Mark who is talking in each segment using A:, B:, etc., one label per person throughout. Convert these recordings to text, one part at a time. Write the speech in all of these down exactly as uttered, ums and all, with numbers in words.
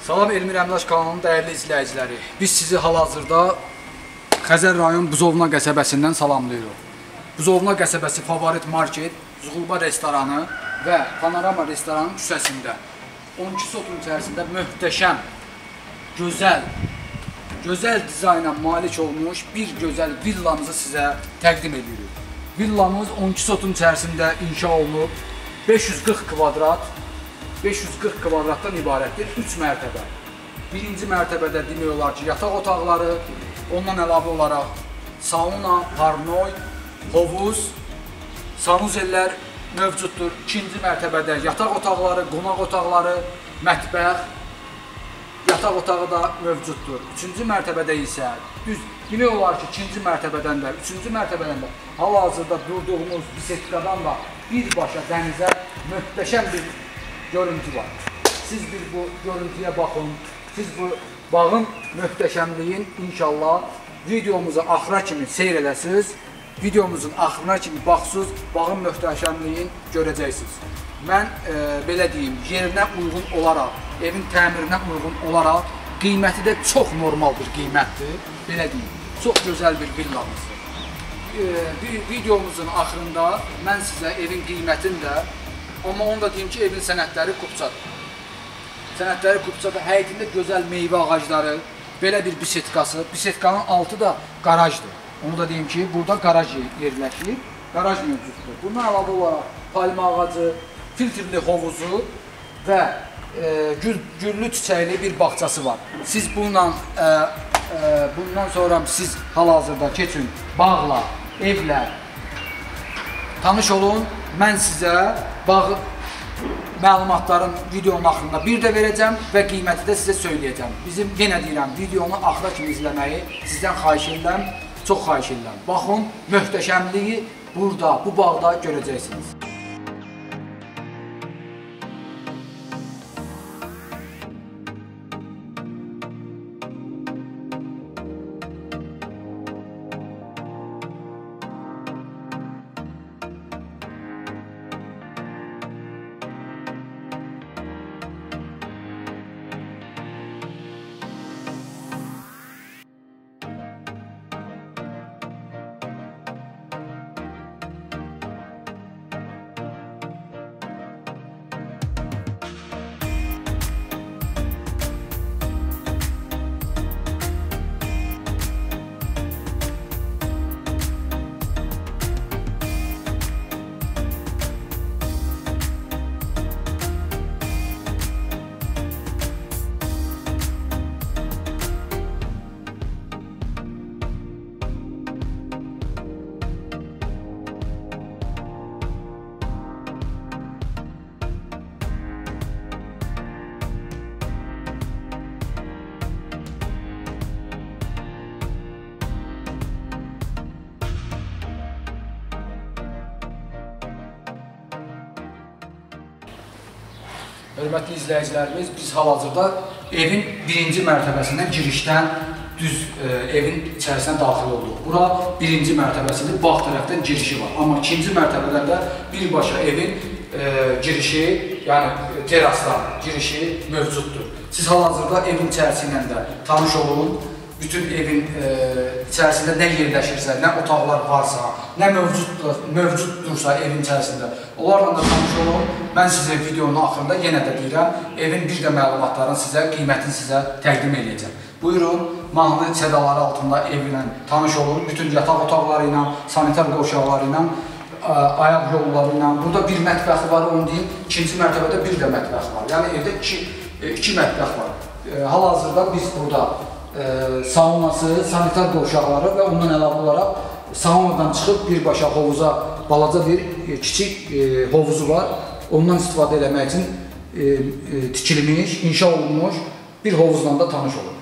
A: Salam Elmir Əmlaş kanalının dəyərli izləyiciləri. Biz sizi hal-hazırda Xəzər rayon Buzovna qəsəbəsindən salamlayırıq. Buzovna qəsəbəsi favorit market, Zuğulba restoranı və Panorama restoranın küçəsində on iki sotun içərisində möhtəşəm, gözəl, gözəl dizayna malik olmuş bir gözəl villamızı sizə təqdim edirik. Villamız on iki sotun içərisində inşa olunub, beş yüz qırx kvadrat, beş yüz qırx kvadratdan ibarətdir, üç mərtəbə. Birinci mərtəbədə demək olar ki, yataq otaqları, ondan əlavə olaraq sauna, parnoy, hovuz, sanuzellər mövcuddur. İkinci mərtəbədə yataq otaqları, qonaq otaqları, mətbəx, yataq otağı da mövcuddur. Üçüncü mərtəbədə isə düz demək olar ki, ikinci mərtəbədən də, üçüncü mərtəbədən də hal-hazırda durduğumuz bisetkadan da birbaşa dənizə möhtəşəm bir görüntü var. Siz bir bu görüntüyə baxın, siz bu bağın möhtəşəmliyin inşallah videomuzu axıra kimi seyr edəsiniz, videomuzun axırına kimi baxsınız, bağın möhtəşəmliyin görəcəksiniz. Mən e, belə deyim, yerinə uyğun olaraq, evin təmirinə uyğun olaraq, qiyməti də çox normal bir qiymətdir, belə deyim, çox gözəl bir villamızdır. E, videomuzun axırında mən sizə evin qiymətini də, amma onu da deyim ki, evin sənədləri kupçadır. Sənədləri kupçadır, həyətində gözəl meyvə ağacları, belə bir bisetkası, bisetkanın altı da qarajdır. Onu da deyim ki, burada qaraj yerləşir, qaraj mövcuddur. Bundan əlavə olaraq palma ağacı, filtrli hovuzu və e, gül, güllü çiçəkli bir bağçası var. Siz bundan, e, e, bundan sonra siz hal-hazırda keçin bağla, evlə tanış olun. Mən sizə bağ məlumatların videonun axırında bir də verəcəm və qiyməti də sizə söyləyəcəm. Bizim, yenə deyirəm, videonu axıra kimi izləməyi sizdən xahiş edirəm, çox xahiş edirəm. Baxın, möhtəşəmliyi burada, bu bağda görəcəksiniz. Hörmətli izləyicilərimiz, biz hal-hazırda evin birinci mərtəbəsindən girişdən düz e, evin içərisinə daxil olduq. Bura birinci mərtəbəsidir, bağ tərəfdən girişi var. Amma ikinci mərtəbədən də birbaşa evin e, girişi, yəni terasdan girişi mövcuddur. Siz hal-hazırda evin içərisindən də tanış olun. Bütün evin e, içərisində nə yerləşirsə, nə otaqlar varsa, nə mövcuddur, mövcuddursa evin içərisində, onlarla da tanış olun. Mən sizə videonun axırında yenə də deyirəm, evin bir də məlumatlarını sizə, qiymətini sizə təqdim edəcəm. Buyurun, mahnı sədaları altında evlə tanış olun. Bütün yataq otaqları ilə, sanitar qovşaqları ilə, ayaq yolları ilə. Burada bir mətbəxi var, onu deyim. İkinci mərtəbədə bir də mətbəx var. Yəni evdə iki, iki mətbəx var. Hal-hazırda biz burada saunası, sanitar qovşaqları və ondan əlavə olaraq saunadan çıxıb birbaşa hovuza, balaca bir kiçik hovuzu var. Ondan istifadə eləmək üçün tikilmiş, inşa olunmuş bir hovuzdan da tanış olun.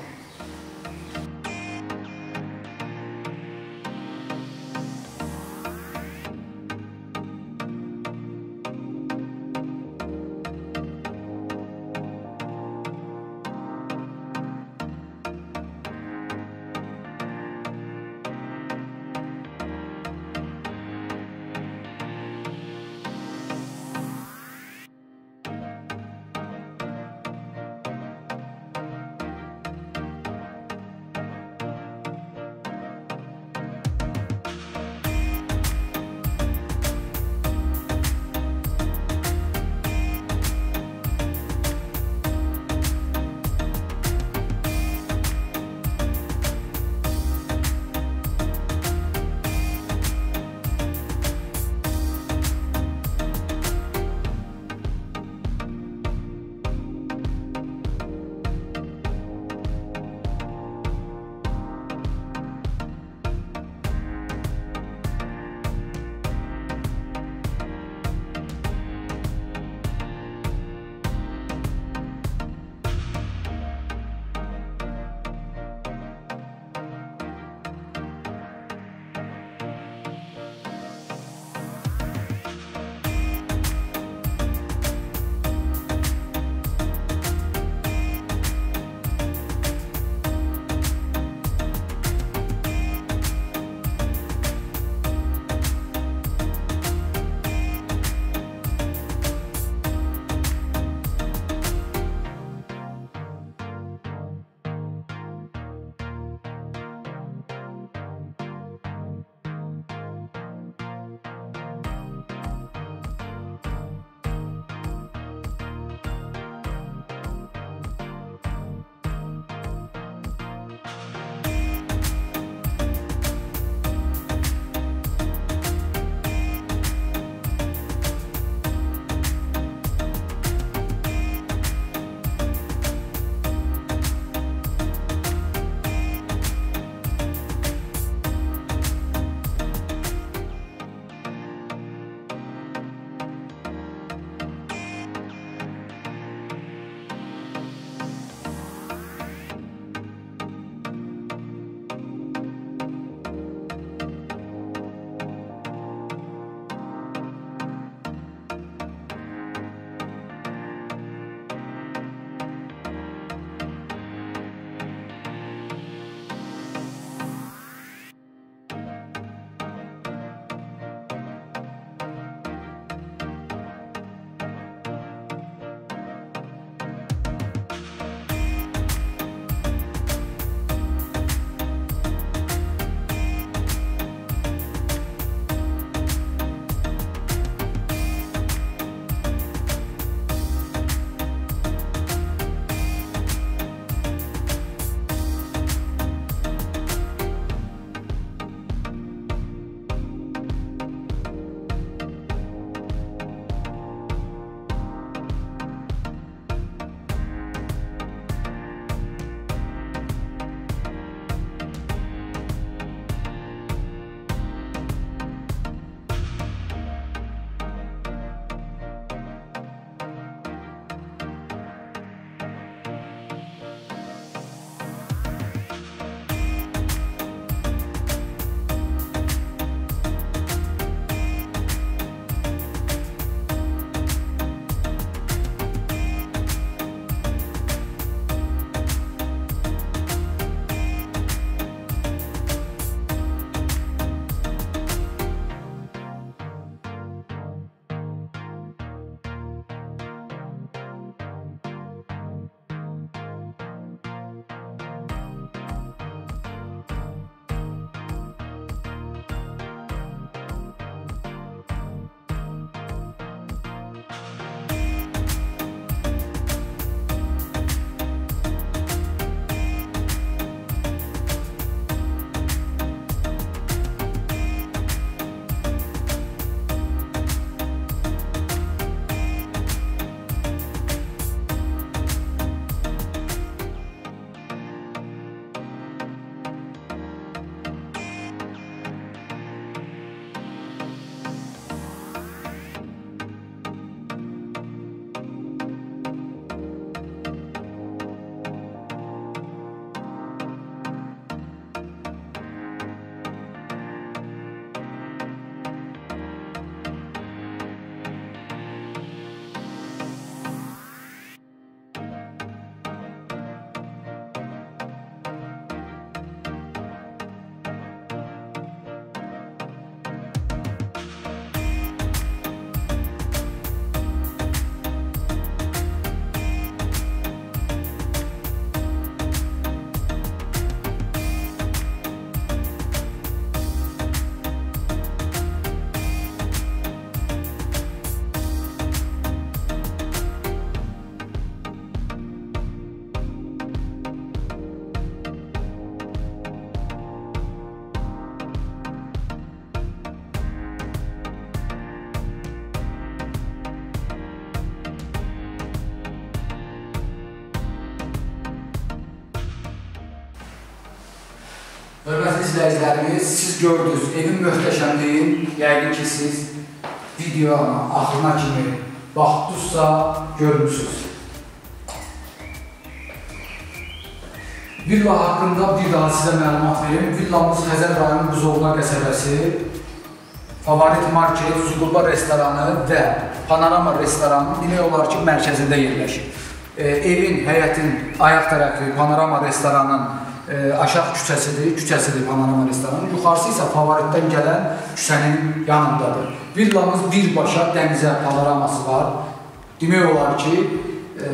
A: Hörmətli izləyicilərimiz, siz gördünüz, evin möhtəşəmliyin, yəqin ki, siz videonun axırına kimi baxdınızsa görmüsünüz. Villa haqqında bir daha sizə məlumat verim. Villamız Xəzər rayonu Buzovna qəsəbəsi, Favorit Market, Zuqulba restoranı və Panorama restoranının demək olar ki, mərkəzində yerləşir. E, evin, həyətin ayaq tərəfi Panorama restoranının e, aşağı küçəsidir, küçəsidir Panorama restoranının. Yuxarısı isə Favoritdən gələn küçənin yanındadır. Villamız birbaşa dənizə panoraması var. Demək olar ki, e,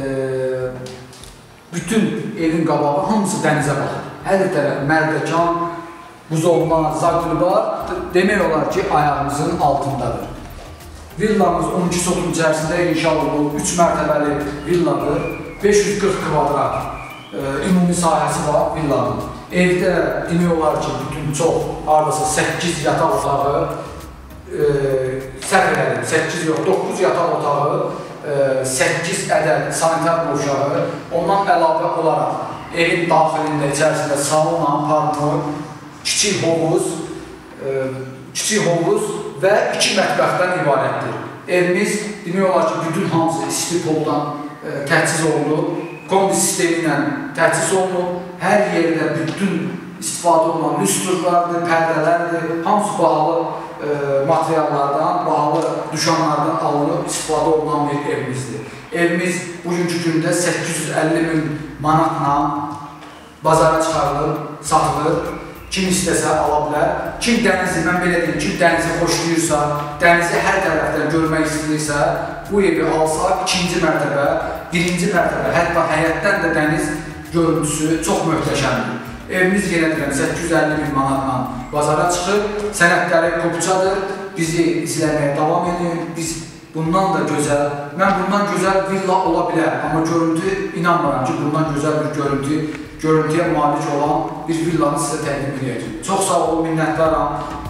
A: bütün evin qabağı hamısı dənizə baxır. Hər tərəf Mərdəkan, Buzovna, Zaqulba demək olar ki, ayağımızın altındadır. Villamız on iki sotun içərisində inşa olunub, üç mərtəbəli villadır, beş yüz qırx kvadrat e, ümumi sahəsi var villanın. Evdə demək olar ki, bütün çox, hardasa səkkiz yataq otağı, e, səhv edelim, səkkiz yox, doqquz yataq otağı, e, səkkiz ədəd sanitar boşağı, ondan əlavə olaraq evin daxilində, içərisində sauna, parkor, kiçik hovuz, e, kiçik hovuz və iki mətbəxdən ibarətdir. Evimiz demək olar ki, bütün hamısı isti poldan e, təchiz olunub, kombi sistemi ilə təchiz olunub, hər yerdə bütün istifadə olunan lüstrlardır, pərdələrdir, hamısı bahalı e, materiallardan, bahalı dükkanlardan alınıb istifadə olunan bir evimizdir. Evimiz bugünkü gündə səkkiz yüz əlli min manatla bazara çıxarılır, satılır. Kim istəsə ala bilər. Kim dənizi, mən belə deyim, kim dənizi xoşlayırsa, dənizi hər tərəfdən görmək istəyirsə, bu evi alsa ikinci mərtəbə, birinci mərtəbə, hətta həyətdən də dəniz görüntüsü çox möhtəşəmdir. Evimiz yenə deyirəm səkkiz yüz əlli min manatla bazara çıxır, sənədləri qopçadır, bizi izləməyə davam edin, biz bundan da gözəl, mən bundan gözəl villa ola bilər, amma görüntü, inanmıram ki, bundan gözəl bir görüntü görüntüyə malik olan bir villanı sizə təqdim edəcəyim. Çox sağ olun, minnətdaram.